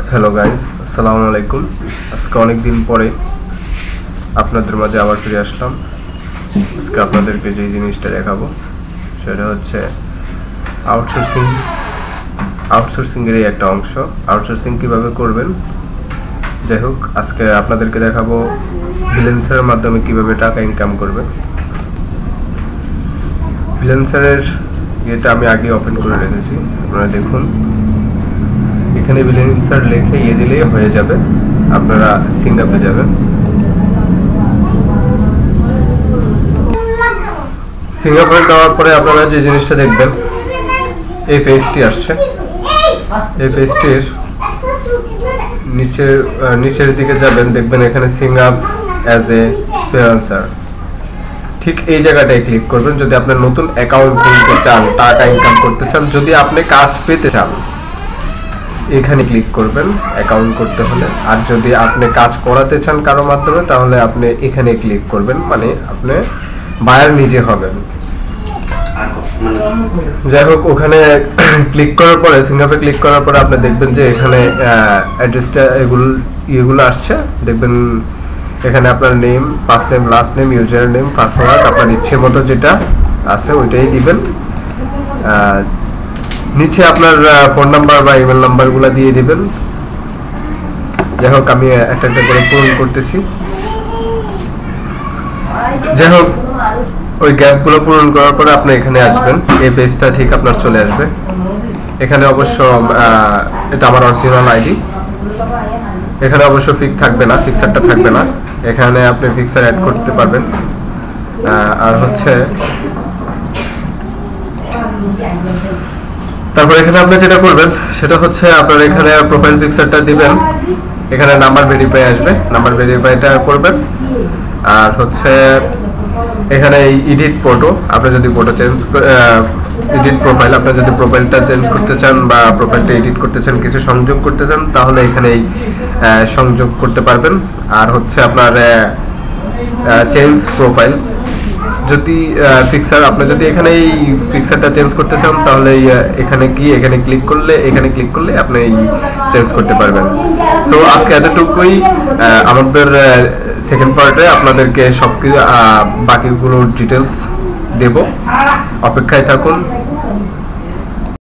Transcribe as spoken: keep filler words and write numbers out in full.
Hello guys, আসসালামু আলাইকুম। আজকে অনেক দিন পরে আপনাদের মাঝে আবার ফিরে আসলাম। আজকে আপনাদেরকে যে জিনিসটা দেখাবো সেটা হচ্ছে আউটসোর্সিং আউটসোর্সিং এর একটা অংশ। আউটসোর্সিং কিভাবে করবেন, যাই হোক, আজকে আপনাদেরকে দেখাবো ফ্রিল্যান্সারের মাধ্যমে কিভাবে টাকা ইনকাম করবেন। ফ্রিল্যান্সারের এটা আমি আগে ওপেন করে রেখেছি, আপনারা দেখুন। এখানে ফ্রিল্যান্সার লিখে ইয়ে দিলেই হয়ে যাবে, আপনারা সিং আপে যাবেন। সিং আপে দেওয়ার পরে আপনারা যে জিনিসটা দেখবেন, এই পেজটি আসছে। এই পেজটির নিচের নিচের দিকে যাবেন, দেখবেন এখানে sign up as a freelancer. ঠিক এই জায়গাটায় ক্লিক করবেন যদি আপনি নতুন অ্যাকাউন্ট খুলতে চান, টাকা ইনকাম করতে চান, যদি আপনি কাজ পেতে চান এখানে ক্লিক করবেন অ্যাকাউন্ট করতে হলে। আর যদি আপনি কাজ করাতে চান কারো মাধ্যমে তাহলে আপনি এখানে ক্লিক করবেন, মানে আপনি বায়ার নিজে হবেন। যাই হোক, ওখানে ক্লিক করার পরে সিঙ্গাপে ক্লিক করার পরে আপনি দেখবেন যে এখানে অ্যাড্রেসটা এগুলো ইয়েগুলো আসছে। দেখবেন এখানে আপনার name, first name, last name, user name, password আপনার ইচ্ছে মতো যেটা আছে ওইটাই দিবেন। নিচে আপনার ফোন নাম্বার বা ইমেল নাম্বারগুলো দিয়ে দিবেন। যাই হোক, আমি একটা একটা করে পূরণ করতেছি। যাই হোক, ওই গ্যাপগুলো পূরণ করার পরে আপনি এখানে আসবেন, এই পেজটা ঠিক আপনার চলে আসবে। এখানে অবশ্য এটা আমার অরিজিনাল আইডি। এখানে অবশ্য ফিক্স থাকবে না, ফিক্সারটা থাকবে না। এখানে আপনি ফিক্সার অ্যাড করতে পারবেন। আর হচ্ছে তারপর এখানে আপনি যেটা করবেন সেটা হচ্ছে আপনার এখানে প্রোফাইল পিকচারটা দিবেন। এখানে নাম্বার ভেরিফাই আসবে, নাম্বার ভেরিফাইটা করবেন। আর হচ্ছে এখানে এডিট ফটো, আপনি যদি ফটো চেঞ্জ এডিট প্রোফাইল, আপনি যদি প্রোফাইলটা চেঞ্জ করতে চান বা প্রোফাইলটা এডিট করতে চান, কিছু সংযোগ করতে চান, তাহলে এখানে এই সংযোগ করতে পারবেন। আর হচ্ছে আপনার চেঞ্জ প্রোফাইল, যদি ফিক্সার আপনি যদি এখানে এই ফিক্সারটা চেঞ্জ করতে চান তাহলে এখানে গিয়ে এখানে ক্লিক করলে এখানে ক্লিক করলে আপনি এই চেঞ্জ করতে পারবেন। সো আজকে এতটুকুই। আমাদের সেকেন্ড পার্টে আপনাদেরকে সব কিছু বাকিগুলো ডিটেলস দেব, অপেক্ষায় থাকুন।